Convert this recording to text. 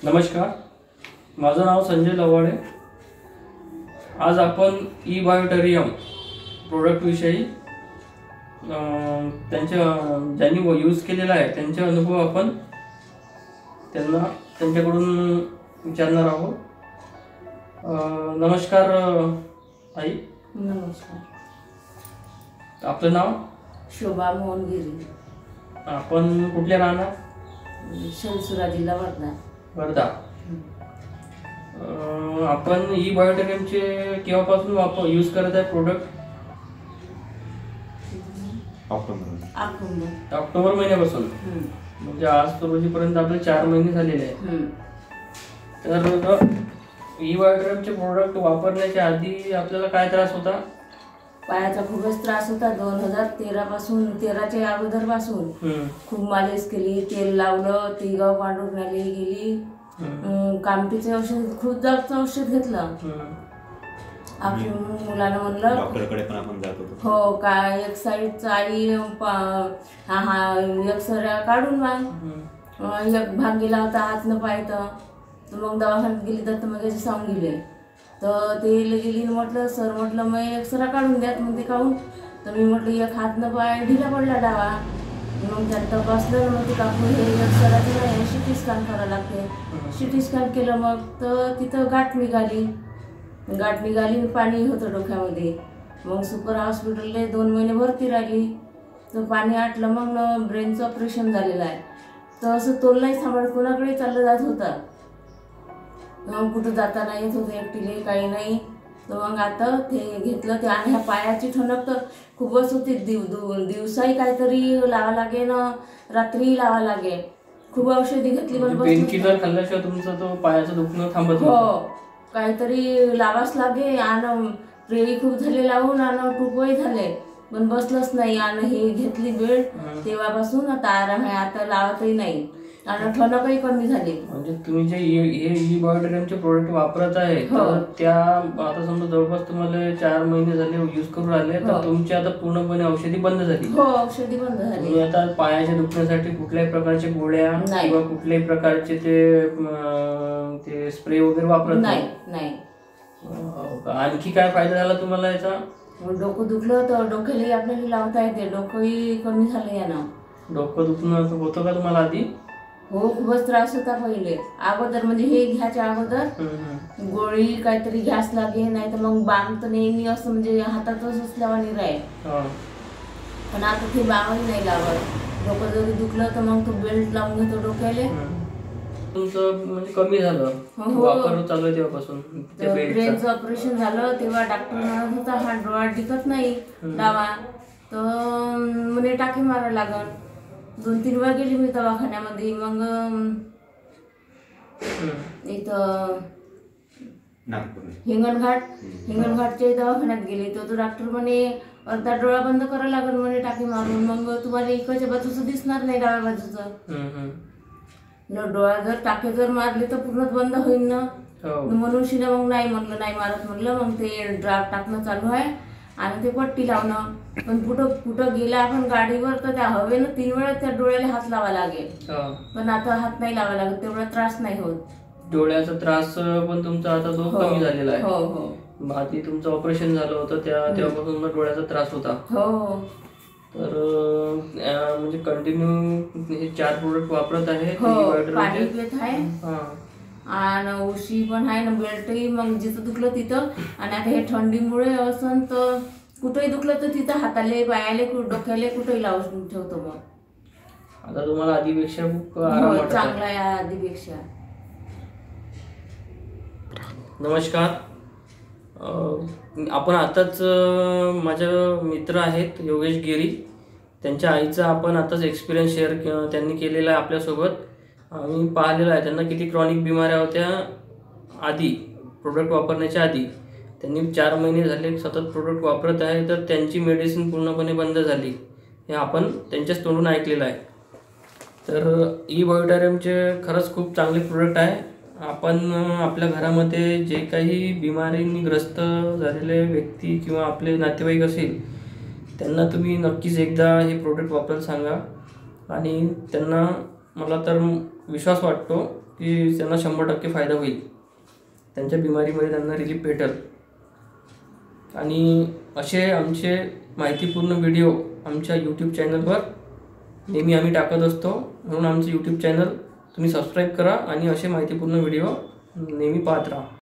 नमस्कार, माझं नाव संजय लवाडे। आज आपण ई बायोटेरियम प्रोडक्टविषयी ज्यांनी यूज केलेला आहे त्यांचे अनुभव आपण त्यांच्याकडून विचारणार आहोत। नमस्कार आई। नमस्कार। आपलं नाव? शोभा मोहन गिरी। आपण कुठले राहणार? शंसुरा जिल्हा वर्धा। वर्धा। आपण ई बायोटेरियमचे केव्हापासून यूज करत आहे प्रोडक्ट? ऑक्टोबर महिन्यापासून। म्हणजे आज रोजीपर्यंत आपले 4 महिने झालेले आहेत। तर ई बायोटेरियमचे प्रोडक्ट वापरण्याच्या आधी आपल्याला काय त्रास होता? पायाचा खूपच त्रास होता। 2013 पासून, 13च्या अगोदर पासून खूप मालिश केली, तेल लावलं, तिगाव पांढुरण्याला गेली, कामटीचे औषध, खूप जास्त औषध घेतलं। आपण मुलाला म्हणलं डॉक्टरकडे पण आपण जात होतो। हो, काय एक साईडचा आई एक्सरे काढून मग एक भाग गेला होता हातनं पायतं, तर मग दवाखान्यात गेली तर मग त्याचे सांगून गेले। तर ते गेली, म्हटलं सर, म्हटलं मग एक्सरा काढून द्या। मग ते काढून, तर मी म्हटलं एक हातनं पाय ढिला पडला डावा। मग त्यात तपासलं, मग ते काकू हे एक्सराचं नाही, सिटी स्कॅन करावं लागते। सिटी स्कॅन केलं, मग तर तिथं गाठ निघाली, पाणी होतं डोक्यामध्ये। मग सुपर हॉस्पिटलला 2 महिने भरती राहिली, तर पाणी आटलं, मग ब्रेनचं ऑपरेशन झालेलं आहे। तर असं तोल नाही सांभाळ, कोणाकडे चाललं जात होता, मग कुठं जाता नाही येत होतं एकटीले, काही नाही। तर मग आता ते घेतलं ते, आणि ह्या पायाची ठणक तर खूपच होती। दिवसाही काहीतरी लावा लागे ना, रात्री लावा लागे। खूप औषधी घेतली, पण पेन किलर खाल्ल्याशिवाय तुमचं तो पायाचं दुखणं थांबत नाही। हो, काहीतरी लावाच लागे, आणि प्रेरी खूप झाले लावून, आणि टूपही झाले, पण बसलंच नाही। आणि हे घेतली बेड, तेव्हापासून आता आराम आहे, आता लावतही नाही, आणि ठणकही कमी झाली। म्हणजे तुम्ही जे ई बायोटेरियमचे प्रोडक्ट वापरत आहे, तर त्या आता समजा जवळपास तुम्हाला 4 महिने झाले यूज करून राहिले, तर तुमची आता पूर्णपणे औषधी बंद झाली? हो, औषधी बंद झाली। तुम्ही आता पायाच्या दुखण्यासाठी कुठल्याही प्रकारच्या गोळ्या किंवा कुठल्याही प्रकारचे ते स्प्रे वगैरे वापरत नाही। आणखी काय फायदा झाला तुम्हाला याचा? डोकं दुखलं तर डोक्याला आपल्याला लावता येते, डोकंही कमी झालं यानं। डोकं दुखणं होतं का तुम्हाला आधी? हो, खूपच त्रास होता पहिले, अगोदर म्हणजे हे घ्यायच्या अगोदर गोळी काहीतरी घ्यास लागे, नाही तर मग बाम तर नेहमी असं म्हणजे हातातच लावानी राहील, पण आता ते बामही नाही लावत। डोकं जरी दुखलं तर मग तो बेल्ट लावून घेतो डोक्याला। तुमचं म्हणजे कमी झालं वापर चालू आहे तेव्हापासून? ब्रेनचं ऑपरेशन झालं तेव्हा डॉक्टर म्हणत होता हा डोळा टिकत नाही डावा, तर म्हणे टाकी मारायला लागल। 2-3 वेळा गेली मी दवाखान्यामध्ये। मग इथं हिंगणघाटच्या दवाखान्यात गेली, तर तो डॉक्टर म्हणे अर्धा डोळा बंद करायला लागल म्हणे टाकी मारून, मग तुम्हाला इकडच्या बाजूचं दिसणार नाही, डाव्या बाजूचं डोळा जर टाके जर मारले तर पूर्णच बंद होईल ना। म्हणून शिना मग नाही म्हणलं, नाही मारत म्हणलं। मग ते ड्राफ्ट टाकणं चालू आहे, आणि ते पट्टी लावणं, पण कुठं गेला आपण गाडीवर तर त्या हवेनं 3 वेळा त्या डोळ्याला हात लावा लागेल, पण आता हात नाही लावा लागत, तेवढा त्रास नाही होत। डोळ्याचा त्रास पण तुमचा आता तो कमी झालेला आहे? हो। आधी तुमचं ऑपरेशन झालं होतं तेव्हापासून डोळ्याचा त्रास होता? हो। तर म्हणजे कंटिन्यू हे 4 प्रोडक्ट वापरत आहे? पाणी पित आहे, आणि उशी पण आहे ना, बेल्टही मग जिथं दुखलं तिथं। आणि आता हे थंडीमुळे असं तर कुठंही दुखलं तर तिथं हाताले, पायाले, डोक्याले कुठंही लावून ठेवतो। मग आता तुम्हाला आधीपेक्षा खूप आराम वाटत? चांगला आहे आधीपेक्षा। नमस्कार, आपण आताच माझे मित्र आहेत योगेश गिरी, त्यांच्या आईचा आपण आताच एक्सपिरियन्स शेअर त्यांनी केलेला आहे आपल्यासोबत। आम्ही पाहिलेलं आहे त्यांना किती क्रॉनिक बिमाऱ्या होत्या आधी, प्रोडक्ट वापरण्याच्या आधी। त्यांनी 4 महिने झाले सतत प्रोडक्ट वापरत आहे, तर त्यांची मेडिसिन पूर्णपणे बंद झाली, हे आपण त्यांच्याच तोंडून ऐकलेलं आहे। तर ई बायोटेरियमचे खरंच खूप चांगले प्रोडक्ट आहे। आपण आपल्या घरामध्ये जे काही बिमारींनी ग्रस्त झालेले व्यक्ती किंवा आपले नातेवाईक असेल, त्यांना तुम्ही नक्कीच एकदा हे प्रोडक्ट वापरायला सांगा, आणि त्यांना मला तर विश्वास वाटतो की त्यांना 100% फायदा होईल, त्यांच्या बिमारीमध्ये त्यांना रिलीफ भेटेल. आणि असे आमचे माहितीपूर्ण व्हिडिओ आमच्या यूट्यूब चॅनलवर नेहमी आम्ही टाकत असतो. म्हणून आमचं यूट्यूब चॅनल तुम्ही सबस्क्राईब करा आणि असे माहितीपूर्ण व्हिडिओ नेहमी पाहत राहा.